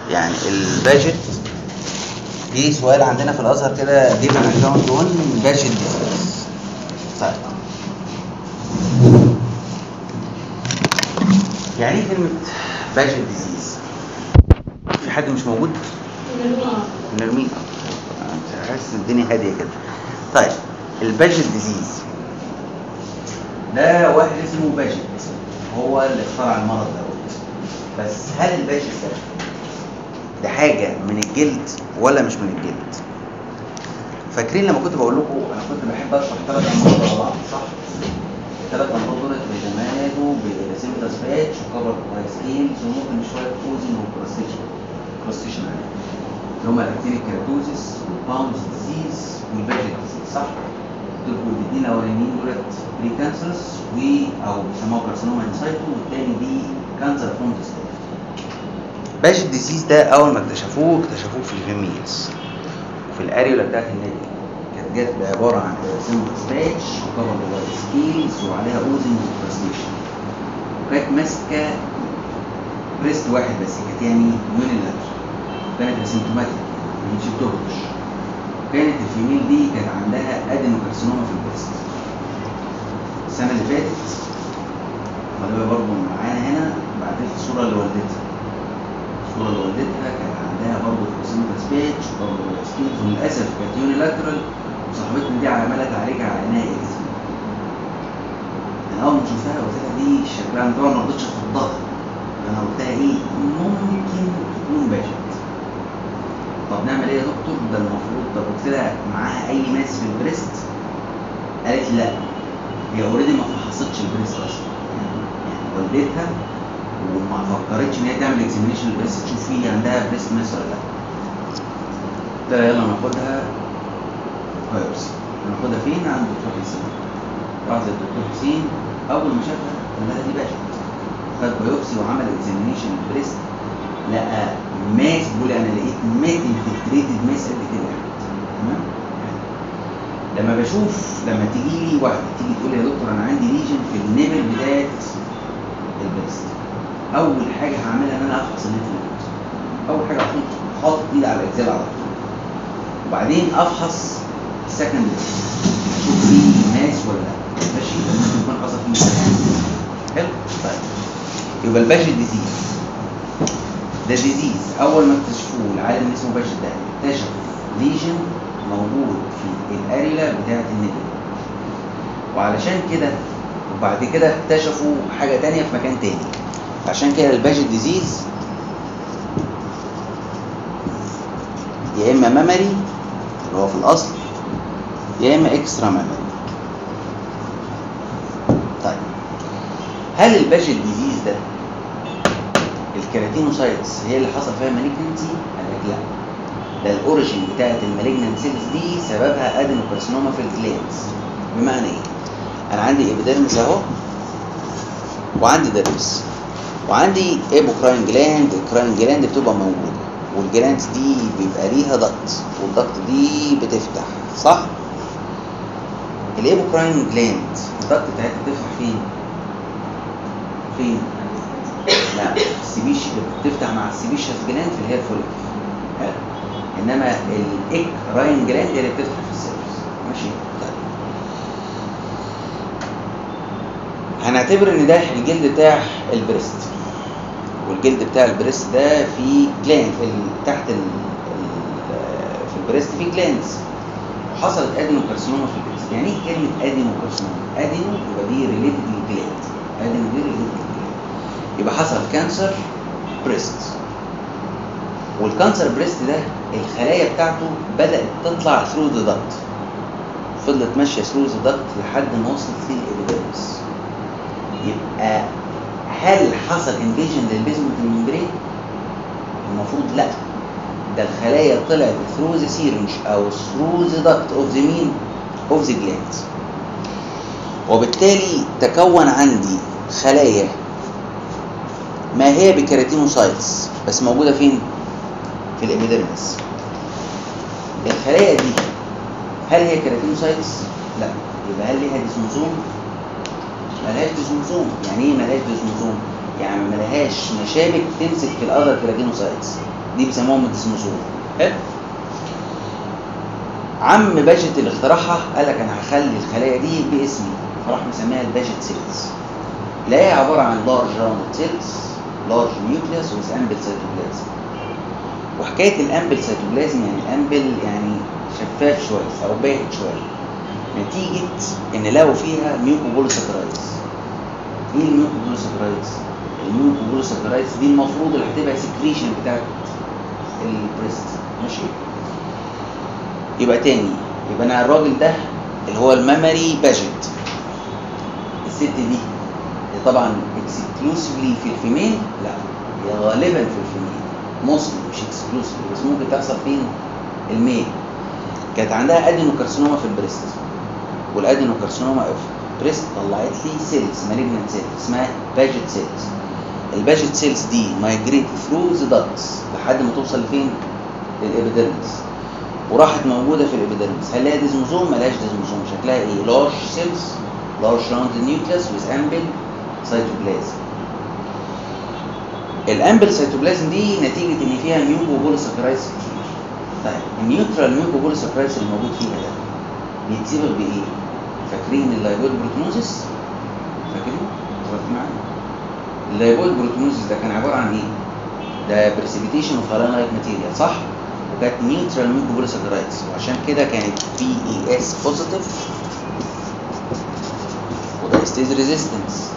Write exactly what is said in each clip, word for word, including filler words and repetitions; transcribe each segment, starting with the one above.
يعني الباجت في سؤال عندنا في الازهر كده جيب ان اكونت اون باجت ديزيز. طيب يعني ايه كلمه باجت ديزيز؟ في حد مش موجود؟ نرميه. انت حاسس الدنيا هاديه كده. طيب الباجت ديزيز ده واحد اسمه باجت هو اللي اخترع المرض ده. بس هل الباجت ده ده حاجه من الجلد ولا مش من الجلد؟ فاكرين لما كنت بقول لكم انا كنت بحب اشرح ثلاث امراض ورا بعض، صح؟ الثلاث امراض دول بيتميزوا بسيمبتومز باتش وكفر سكيلز وممكن شويه اوزن وكروستيشن كروستيشن اللي هم الاكتينيك كيراتوزيس والباوندز ديزيز والباجت ديزيز، صح؟ دول الاثنين الاولانيين دولت بري كانسرز و او بيسموها كارسينوما انسايتو، والثاني دي كانسر فونتس. باجت ديزيز ده اول ما اكتشفوه اكتشفوه في الفيميلز وفي الاريولا بتاعت النادي، كانت جت بعباره عن سيمبتومز باتش وكفر سكيلز وعليها اوزن وكروستيشن، وكانت ماسكه بريست واحد بس، كانت يعني يونيلاتر، كانت اسيمتوماتيك مش بتهرش. كانت الفيميل دي كانت عندها ادينوكارسينوما في البريست. السنه اللي فاتت طالبه برضه معانا هنا بعتت الصوره اللي والدتها، الصوره اللي والدتها كانت عندها برضه سيمبتومز باتش وكفر سكيلز، وللاسف كانت يونيلاترال، وصاحبتنا دي عماله تعالجها على انها اكزيما. انا اول ما شفتها قلت لها دي شكلها طبعا ما رضتش افضها، انا قلت لها ايه ممكن تكون باجت. طب نعمل ايه يا دكتور؟ ده المفروض. طب قلت لها معاها اي ماس في البريست؟ قالت لا، هي اوريدي ما فحصتش البريست اصلا، يعني والدتها وما فكرتش ان هي تعمل اكزامينيشن للبريست تشوف فيه عندها بريست ماس ولا لا. قلت لها يلا ناخدها بايوبسي. ناخدها فين؟ عند الدكتور حسين. راحت للدكتور حسين، اول ما شافها قال لها دي باجت. خد بايوبسي وعمل اكزامينيشن للبريست، لقى ماس، بيقول انا لقيت مات انفلتريتد ماس قد كده. تمام؟ لما بشوف لما تيجي لي واحده تيجي تقول لي يا دكتور انا عندي ليجن في النبل بتاعت البريست، اول حاجه هعملها ان انا افحص الليمف. اول حاجه احط حاطط ايدي على الاجزاء على طول، وبعدين افحص السكند اشوف فيه ماس ولا لا. ماشي؟ ممكن يكون حصل فيه ماس. حلو؟ طيب يبقى الباجت ديزيز ده ديزيز اول ما اكتشفوه العالم اللي اسمه باجت ده اكتشف ليجن موجود في الاريلا بتاعه النبل، وعلشان كده وبعد كده اكتشفوا حاجه تانية في مكان تاني. عشان كده الباجت ديزيز يا اما ميموري اللي هو في الاصل يا اما اكسترا ميموري. طيب هل الباجت ديزيز ده الكيراتينوسايتس هي اللي حصل فيها مالجنسي؟ قال لك لا، ده الاوريجين بتاعت المالجنت سيلز دي سببها ادينوكارسينوما في الجلاندز. بمعنى ايه؟ انا عندي ابيديرمس اهو، وعندي ديرمس، وعندي ايبوكراين جلاند. الكراين جلاند بتبقى موجوده، والجلاندز دي بيبقى ليها ضغط، والضغط دي بتفتح، صح؟ الايبوكراين جلاند الضغط بتاعتها بتفتح فين؟ فين؟ لا، السبيش بتفتح مع السبيشيس جلاند في الهير فوليكل. حلو. انما الاكراين جلاند هي اللي بتفتح في السيرفس. ماشي؟ طيب هنعتبر ان ده الجلد بتاع البريست، والجلد بتاع البريست ده فيه جلاند تحت ال في البريست فيه جلاندز، وحصلت ادينوكارسينوما في البريست. يعني ايه كلمه ادينوكارسينوما؟ ادينو يبقى دي ريليتد للجلاند، ادينو دي ريليتد للجلاند، يبقى حصل كانسر بريست. والكانسر بريست ده الخلايا بتاعته بدات تطلع ثرو ذا دكت، فضلت ماشيه ثرو ذا دكت لحد ما وصلت للابيديرمس. يبقى هل حصل انفيجن للبيزمنت الممبرين؟ المفروض لا، ده الخلايا طلعت ثرو ذا سيرنج او ثرو ذا دكت اوف ذا مين؟ اوف ذا جلاند، وبالتالي تكون عندي خلايا ما هي بكيراتينوسايتس بس موجوده فين؟ في الابيديرمس. الخلايا دي هل هي كيراتينوسايتس؟ لا. يبقى هل ليها ديسموزوم؟ مالهاش ديسموزوم. يعني ايه مالهاش ديسموزوم؟ يعني ما لهاش مشابك تمسك في الاذر كيراتينوسايتس، دي بيسموهم الديسموزوم. حلو. عم باجت اللي اخترعها قال لك انا هخلي الخلايا دي باسمي، فراح مسميها الباجت سيلز. لا هي عباره عن لارج راوند سيلز، لارج نيوكليوس ويز امبل سيتوبلازم. وحكايه الامبل سيتوبلازم يعني الامبل يعني شفاف شويه او باهت شويه، نتيجه ان لقوا فيها ميوكوبوليساكرايدز. ايه الميوكوبوليساكرايدز؟ الميوكوبوليساكرايدز دي المفروض اللي هتبقى سكريشن بتاعت البريست. ماشي. يبقى تاني، يبقى انا الراجل ده اللي هو الميموري باجت، الست دي طبعا اكسكلوسيفلي في الفيميل؟ لا، هي غالبا في الفيميل، موستلي مش اكسكلوسيفلي، بس ممكن تحصل فين؟ الميل. كانت عندها ادينوكارسينوما في البريست، والادينوكارسينوما في البريست طلعت لي سيلز مالجنانت سيلز اسمها باجت سيلز. الباجت سيلز دي مايجريت ثرو ذا داكتس لحد ما توصل لفين؟ للابيديرمس، وراحت موجوده في الابيديرمس. هل لها ديزموزوم؟ مالهاش ديزموزوم. شكلها ايه؟ لارج سيلز، لارج راوند نيوكليوس ويز امبل سيتوبلازم. الامبل سيتوبلازم دي نتيجه ان فيها ميوكوبوليساكرايدز كتير. طيب النيوترال ميوكوبوليساكرايدز اللي موجود فيها ده بيتسبب بايه؟ فاكرين اللايبويد بروتينوزيس؟ فاكرين؟ فاكرين معايا؟ اللايبويد بروتينوزيس ده كان عباره عن ايه؟ ده بريسيبيتيشن اوف هالاينايت ماتيريال، صح؟ وكانت نيوترال ميوكوبوليساكرايدز، وعشان كده كانت بي اي اس بوزيتيف ودايستيز ريزيستنس.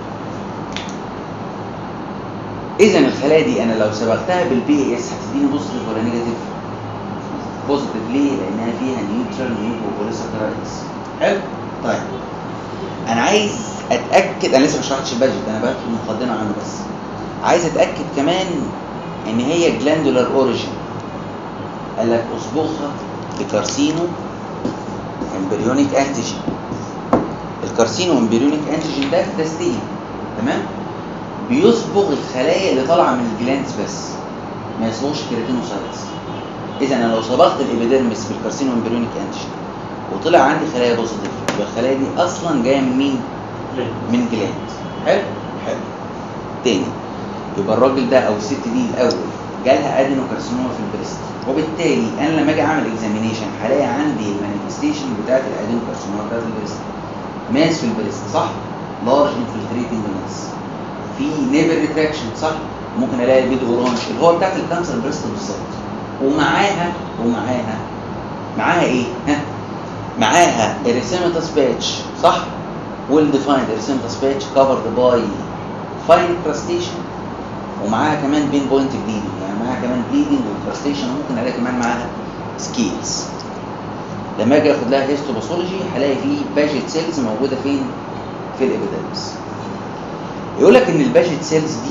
اذا الخلايا دي انا لو صبغتها بالبي اي اس هتديني بوزيتيف ولا نيجاتيف؟ بوزيتيف. ليه؟ لانها فيها نيوترال ميوكوبوليساكرايدز. حلو. طيب انا عايز اتاكد، انا لسه ما شرحتش الباجت، انا بقى مقدمه عنه بس. عايز اتاكد كمان ان هي جلاندولار اوريجين. قال لك اصبغها بكارسينو امبريونيك انتيجين. الكارسينو امبريونيك انتيجين ده ده ستين، تمام؟ بيصبغ الخلايا اللي طالعه من الجلاندز بس، ما يصبغش كيراتينوسايتس. اذا انا لو صبغت الابيديرمس بالكارسينو امبريونيك انتيجين وطلع عندي خلايا بوزيتيف، يبقى الخلايا دي اصلا جايه من مين؟ من جلاند. حلو؟ حلو. تاني، يبقى الراجل ده او الست دي الاول جالها ادينوكارسينوما في البريست، وبالتالي انا لما اجي اعمل اكزامينيشن هلاقي عندي المانيفستيشن بتاعت الادينوكارسينوما بتاعت البريست، ماس في البريست، صح؟ لارج انفلتريتنج ماس، في نيفر ريتراكشن، صح؟ ممكن الاقي البيض اورانج اللي هو بتاعت الكانسر بريست بالظبط، ومعاها ومعاها معاها ايه؟ ها؟ معاها اريثيماتوس باتش، صح؟ ويل ديفايند اريثيماتوس باتش كفرد باي فاين كراستيشن، ومعاها كمان بين بوينت بليدنج، يعني معاها كمان بليدنج وكراستيشن، وممكن الاقي كمان معاها سكيلز. لما اجي اخد لها هيستوباثولوجي هلاقي فيه باجت سيلز موجوده فين؟ في الابيديرمس. يقول لك ان الباجت سيلز دي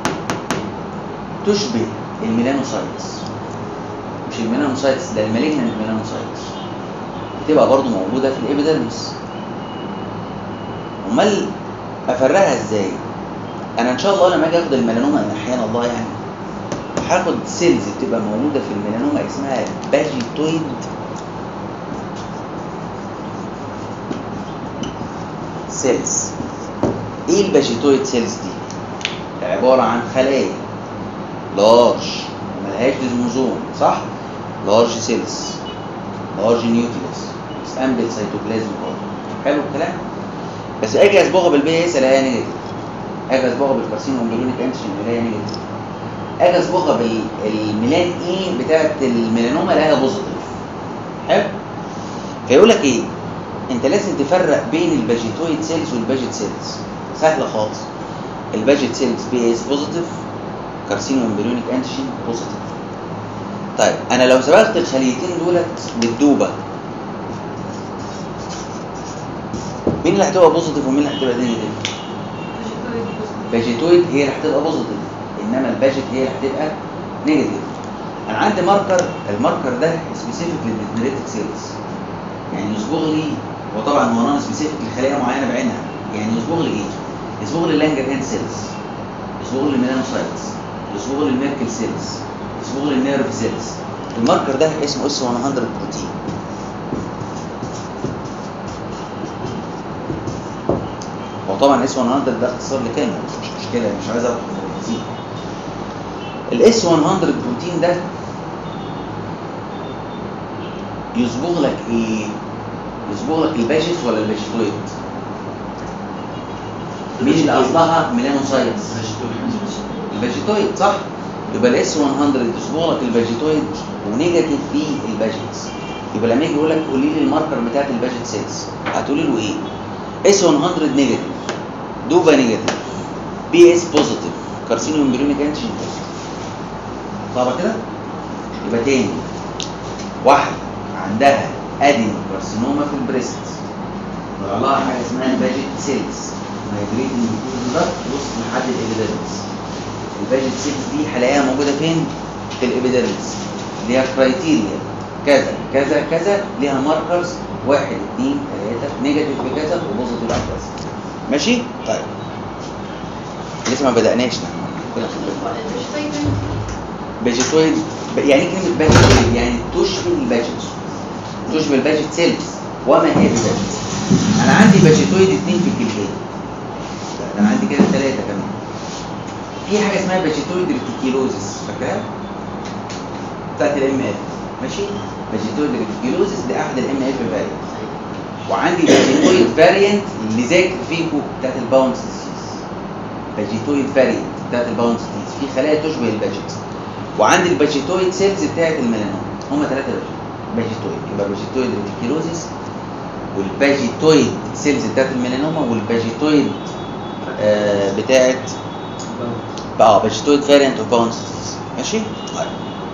تشبه الميلانوسايتس، مش الميلانوسايتس ده المالجنانت ميلانوسايتس، بتبقى برضو موجوده في الابيديرمس. امال افرقها ازاي؟ انا ان شاء الله لما اجي اخد الميلانوما ان احيانا الله يعني هاخد سيلز بتبقى موجوده في الميلانوما اسمها باجيتويد سيلز. ايه الباجيتويد سيلز دي؟ عباره عن خلايا لارج وملهاش ديزموزوم، صح؟ لارج سيلز، لارج نيوكليوس، امبل سيتوبلازم برضه. حلو الكلام؟ بس اجي اصبغها بالبي اس الاقيها نيجاتيف، اجي اصبغها بالكارسينو امبريونيك انتيجين الاقيها نيجاتيف، اجي اصبغها بالميلان اي بتاعت الميلانوما الاقيها بوزيتيف. حلو؟ فيقول لك ايه؟ انت لازم تفرق بين الباجيتويد سيلز والباجت سيلز. سهله خالص. الباجت سيلز بي اس بوزيتيف، كارسينو امبريونيك انتيجين بوزيتيف. طيب انا لو صبغت الخليتين دولت بالدوبه، مين اللي هتبقى بوزيتيف ومين اللي هتبقى نيجاتيف؟ باجيتويد هي اللي هتبقى بوزيتيف، انما الباجت هي اللي هتبقى نيجاتيف. انا عندي ماركر، الماركر ده سبيسيفيك للديتريتك سيلز، يعني يصبغ لي، وطبعا هو نون سبيسيفيك لخلايا معينه بعينها، يعني يصبغ لي ايه؟ يصبغ لي اللانجرهان سيلز، يصبغ لي الميلانوسايتس، يصبغ لي الميركل سيلز، يصبغ لي النيرف سيلز. الماركر ده اسمه اس مية بروتين. هو طبعا اس مية ده اختصار لكلمه مش مشكله، مش عايز ادخل في التفاصيل. الاس مية بروتين ده يصبغ لك ايه؟ يصبغ لك الباجيت ولا الباجيتويد؟ مين اللي اصلها ميلانوسايتس؟ الباجيتويد صح؟ يبقى الاس مية يصبغ لك الباجيتويد ونيجاتيف في الباجيتس. يبقى لما يجي يقول لك قولي لي الماركر بتاعت الباجيت سيلز هتقولي له ايه؟ اس مية نيجاتيف، دوبا نيجاتيف، بي اس بوزيتيف، كارسينو امبريونيك انتيجين بوزيتيف. صعبه كده؟ يبقى تاني، واحده عندها ادينو كارسينوما في البريست طلع لها حاجه اسمها الباجيت سيلز مايجريت من الجلد ده وصل لحد الابيديرمس. الباجيت سيلز دي هلاقيها موجوده فين؟ في الابيديرمس. ليها كرايتيريا كذا كذا كذا، ليها ماركرز واحد اثنين ثلاثه، نيجاتيف بكذا وبوزيتيف بكذا. ماشي؟ طيب لسه ما بدأناش نحن. باجيتويد يعني كلمة باجيتويد يعني تشبه الباجيت، تشبه الباجيت سيلز. وما هي الباجيت؟ أنا عندي باجيتويد اثنين في الجلدين، أنا عندي كده ثلاثة كمان. في حاجة اسمها باجيتويد ريتيكيلوزيس، فاكرها؟ بتاعت الام اف. ماشي؟ باجيتويد ريتيكيلوزيس دي أحد الام اف فاريانت. وعندي باجيتويد فاريانت اللي ذاكر فيكو بتاعت الباونس ديزيز. باجيتويد فاريانت بتاعت الباونس ديزيز في خلايا تشبه الباجيت. وعندي الباجيتويد سيلز بتاعت الميلانوما، هما ثلاثة باجيتويد. يبقى باجيتويد ريتيكيلوزيس والباجيتويد سيلز بتاعت الميلانوما والباجيتويد آه بتاعت اه باجيتويد فاريانت وباونس ديزيز. ماشي؟ طيب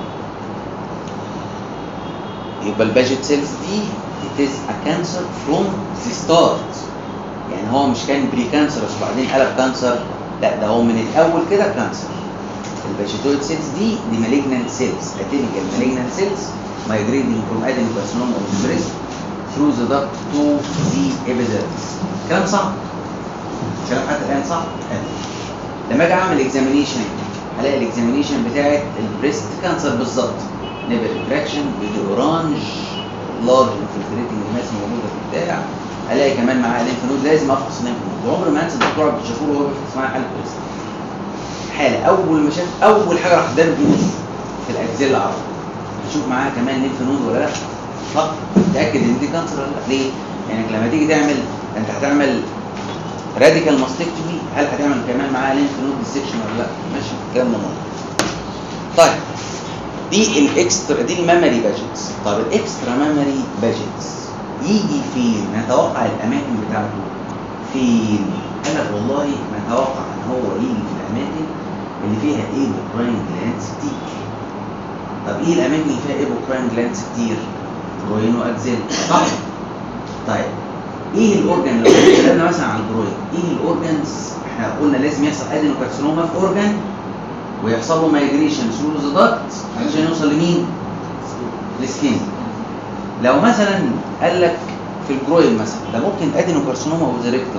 يبقى الباجيت سيلز دي it is a cancer from the start. يعني هو مش كان بري كانسرس وبعدين قلب كانسر، لا ده هو من الاول كده كانسر. الباجيتويد سيلز دي دي مالجنانت سيلز، اتيبيكال مالجنانت سيلز migrating from adenocarcinoma of the breast through the duct to the epidermis. كلام صح؟ كلام حتى الان صح؟ حلو. لما اجي اعمل اكزامينيشن هلاقي الاكزامينيشن بتاعت البريست كانسر بالظبط، نيبل ريتراكشن، فيديو اورانج، لارج انفلتريتنج ماس موجوده في البتاع. الاقي كمان معاه لينف نود، لازم افحص اللينف نود. وعمر ما انسى الدكتور عبد الشكور وهو بيفحص معايا حاله بريست. حاله اول ما شاف اول حاجه راح اداله جلوس في الاكزيلا على طول، اشوف معاها كمان لينف نود ولا لا. صح؟ تاكد ان دي كانسر ولا لا. ليه؟ لانك يعني لما تيجي تعمل انت هتعمل راديكال ماستكتومي، هل هتعمل كمان معاها لينف نود ديسكشن ولا لا؟ ماشي الكلام ده مهم. طيب دي الاكسترا، دي الميموري باجيتس. طب الاكسترا ميموري باجيتس يجي فين؟ نتوقع الاماكن بتاعته فين؟ قال لك والله نتوقع ان هو يجي في الاماكن اللي فيها ايبوكراين جلاندز كتير. طب ايه الاماكن اللي فيها ايبوكراين جلاندز كتير؟ جروين واكزيل، صح؟ طيب ايه الاورجن؟ لو اتكلمنا مثلا عن الجروين، ايه الاورجنز؟ احنا قلنا لازم يحصل ادينوكارسينوما في اورجن ويحصل له مايجريشن ثرو ذا داكت عشان يوصل لمين؟ للسكين. لو مثلا قال لك في الجروين مثلا ده ممكن ادينوكارسينوما اوف ذا ريكتم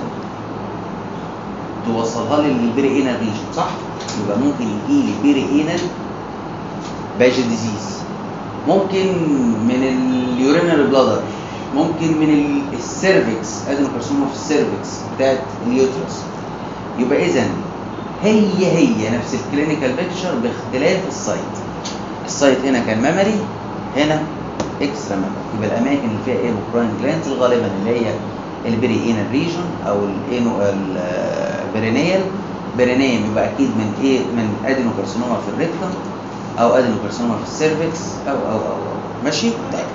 توصلها لي للبيري انال ريجن، صح؟ يبقى ممكن يجي لي بيري انال باجي ديزيز، ممكن من اليورينري بلادر، ممكن من السيرفكس، ادينوكارسينوما في السيرفكس بتاعت اليوترس. يبقى اذا هي هي نفس الكلينيكال بيكتشر باختلاف السايت. السايت هنا كان ميموري، هنا اكسترا ميموري. يبقى الاماكن اللي فيها ايبوكراين جلاندز غالبا اللي هي البيري انال ريجون او الانو البرينيال. برينيم يبقى اكيد من ايه؟ من ادينوكارسينوما في الريكتم او ادينوكارسينوما في السيرفكس او او او, أو. ماشي؟ طيب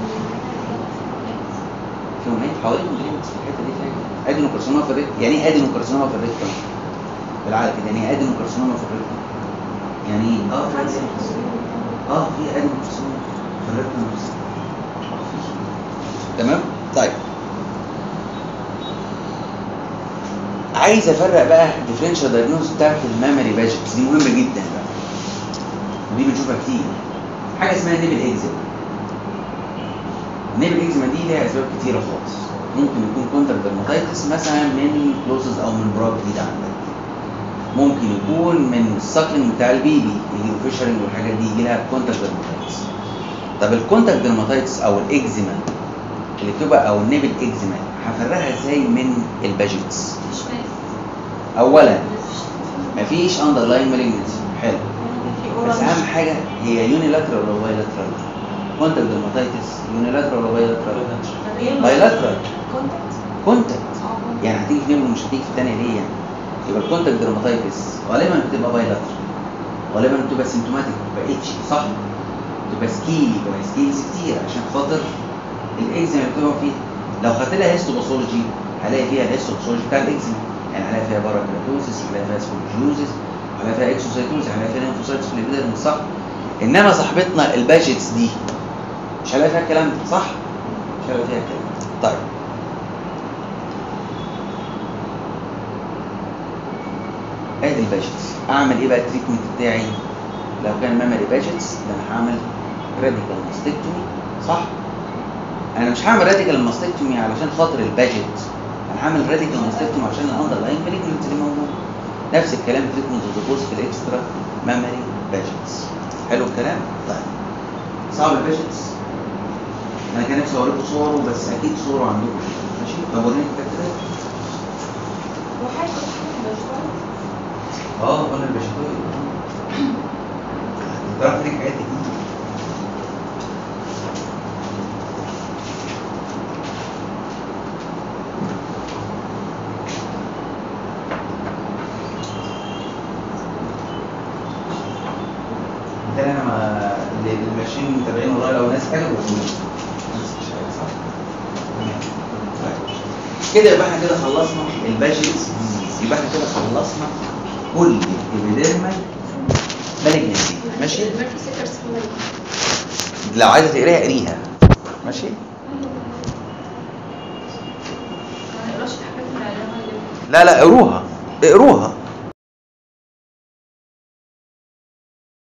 في هناك حوالي مليون في الحته دي فيها ادينوكارسينوما في الريكتم. يعني ايه ادينوكارسينوما في الريكتم؟ بالعقل كده يعني ايه ادينوكارسينوما في الريكتم؟ يعني ايه؟ اه اه في ادينوكارسينوما في الريكتم. تمام؟ طيب عايز افرق بقى الديفرنشال دايجنوز بتاعت الميموري باجيتس دي مهمه جدا بقى، ودي بنشوفها كتير. حاجه اسمها نيبل اكزيما. النيبل اكزيما دي ليها اسباب كتيره خالص. ممكن يكون كونتاكت ديرماتايتس مثلا من كلوزز او من براك جديده عندك، ممكن يكون من الساكلينج بتاع البيبي يجي له فيشرنج والحاجات دي يجي لها كونتاكت ديرماتايتس. طب الكونتاكت ديرماتايتس او الاكزيما اللي بتبقى او النيبل اكزيما هفرقها ازاي من الباجيتس؟ مش فاهم. اولا مفيش اندرلاين مالجنسي، حلو، بس اهم حاجه هي يونيلاترال ولا بايلاترال؟ كونتاكت درماتيتس يونيلاترال ولا بايلاترال؟ بايلاترال. كونتاكت يعني هتيجي في منهم مش هتيجي في الثانيه ليه يعني؟ يبقى الكونتاكت درماتيتس غالبا بتبقى بايلاترال، غالبا بتبقى سيمتوماتيك، بتبقى اتشي، صح؟ بتبقى سكيلي، بتبقى سكيلز كتير عشان خاطر الاكزيما اللي بتبقى فيها. لو خدت لها هيستوباثولوجي هلاقي فيها الهيستوباثولوجي بتاع الاكزيما، يعني هلاقي فيها باراكراتوسيس، هلاقي فيها سبونجيوزيس، هلاقي فيها اكسوسايتوز، هلاقي فيها ليمفوسايتس في الابيديرمس، صح؟ انما صاحبتنا الباجيتس دي مش هلاقي فيها الكلام ده، صح؟ مش هلاقي فيها الكلام ده. طيب ادي الباجيتس، اعمل ايه بقى التريتمنت بتاعي؟ لو كان ميموري باجيتس ده انا هعمل راديكال ماستكتومي، صح؟ انا مش هعمل راديكال ماستكتومي علشان خاطر الباجيت، انا هعمل راديكال ماستكتومي عشان الاندرلاين مالجنسي اللي موجود. نفس الكلام في تريتمنت اوف في الاكسترا ميموري باجيتس. حلو الكلام؟ طيب صعب الباجيتس؟ انا كان نفسي اوريكم صوره بس اكيد صوره عندكم، ماشي؟ طب وريني كده. وحاجه بشويه اه قلنا الباجيتوي تعرف ليك حاجات كتير. بالتالي انا ما اللي ماشيين متابعين ورايا لو ناس حلوه بس مش حاجه، صح؟ كده يبقى احنا كده خلصنا الباجيتس، يبقى احنا كده خلصنا كل الابيديرمال مالجنسي، ماشي؟ لو عايزه تقريها قريها، ماشي؟ لا لا اقروها اقروها